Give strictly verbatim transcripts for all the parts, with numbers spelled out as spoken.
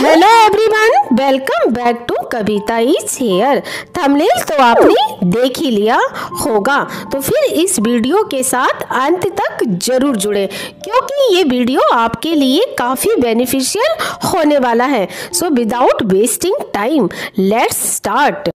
Hello everyone, welcome back to Kavita is here. Thumbnail तो आपने देख ही लिया होगा, तो फिर इस वीडियो के साथ अंत तक जरूर जुड़े क्योंकि ये वीडियो आपके लिए काफ़ी बेनिफिशियल होने वाला है। So without wasting time let's start.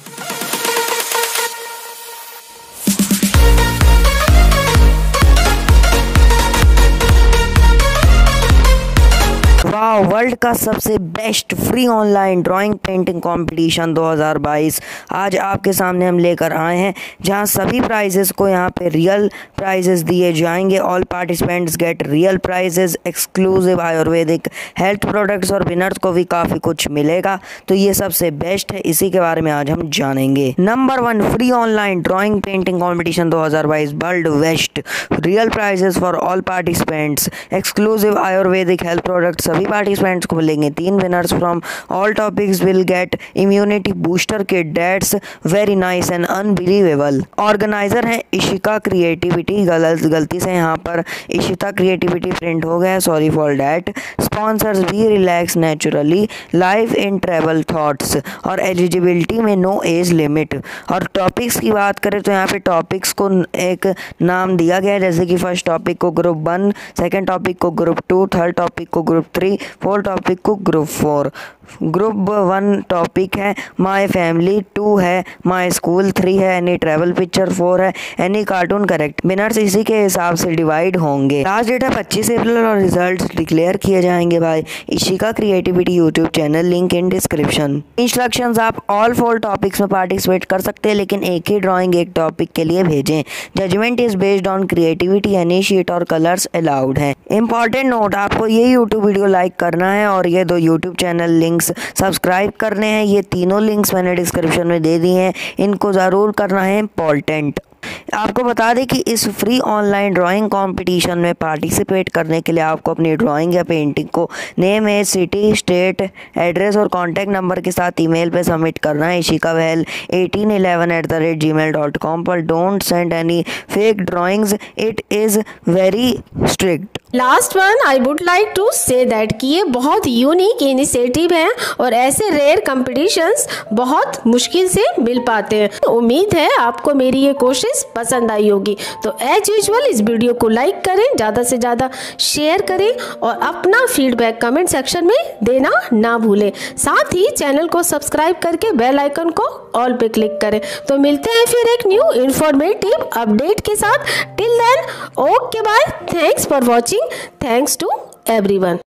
वाह, वर्ल्ड का सबसे best free online drawing painting competition दो हज़ार बाईस आज आपके सामने हम लेकर आए हैं, जहां सभी प्राइजेस को यहां पे रियल प्राइजेस दिए जाएंगे। All participants get real prizes, exclusive Ayurvedic health products और विनर्स को भी काफ़ी कुछ मिलेगा। तो ये सबसे बेस्ट है, इसी के बारे में आज हम जानेंगे। Number one, free online drawing painting competition दो हज़ार बाईस world best, real prizes for all participants, exclusive Ayurvedic health products. सभी पार्टिसिपेंट्स को मिलेंगे तीन winners from all topics will get immunity booster kit that's very nice and unbelievable. Organizer है Ishika creativity, गलत गलती से यहाँ पर इशिता क्रिएटिविटी प्रिंट हो गया, sorry for that. Sponsors we relax naturally, life in travel thoughts और एलिजिबिलिटी में नो एज लिमिट। और टॉपिक्स की बात करें तो यहाँ पे टॉपिक्स को एक नाम दिया गया है, जैसे कि फर्स्ट टॉपिक को ग्रुप वन, सेकेंड टॉपिक को ग्रुप टू, थर्ड टॉपिक को ग्रुप थ्री, फोर टॉपिक को group four. Group one topic है माय फैमिली, टू है माय स्कूल, थ्री है एनी ट्रैवल पिक्चर, फोर है एनी कार्टून करेक्ट। विनर्स इसी के हिसाब से डिवाइड होंगे। लास्ट डेट है पच्चीस अप्रैल और रिजल्ट्स डिक्लेयर किए जाएंगे by Ishika creativity YouTube channel, link in description. Instructions, आप ऑल फोर टॉपिक्स में पार्टिसिपेट कर सकते हैं, लेकिन एक ही ड्राइंग एक टॉपिक के लिए भेजें। Judgement is based on creativity, any sheet और कलर्स अलाउड है। इंपॉर्टेंट नोट, आपको ये यूट्यूब वीडियो लाइक करना है और ये दो यूट्यूब चैनल लिंक्स सब्सक्राइब करने हैं। ये तीनों लिंक्स मैंने डिस्क्रिप्शन में दे दी हैं, इनको ज़रूर करना है, इम्पॉर्टेंट। आपको बता दें कि इस फ्री ऑनलाइन ड्राइंग कंपटीशन में पार्टिसिपेट करने के लिए आपको अपनी ड्राइंग या पेंटिंग को name, age, city, state, address और कॉन्टैक्ट नंबर के साथ ईमेल पे सबमिट करना है Ishika well eighteen eleven at the rate Gmail dot com पर। Don't send any fake drawings, it is very strict. Last one, I would like to say that कि ये बहुत unique initiative है और ऐसे रेयर कंपटीशंस बहुत मुश्किल से मिल पाते हैं। उम्मीद है आपको मेरी ये कोशिश पसंद आई होगी। तो एज यूजुअल इस वीडियो को लाइक करें, ज़्यादा से ज़्यादा शेयर करें और अपना फीडबैक कमेंट सेक्शन में देना ना भूलें। साथ ही चैनल को सब्सक्राइब करके बेल आइकन को ऑल पे क्लिक करें। तो मिलते हैं फिर एक न्यू इंफॉर्मेटिव अपडेट के साथ। Till then, okay bye, thanks for watching, thanks to everyone.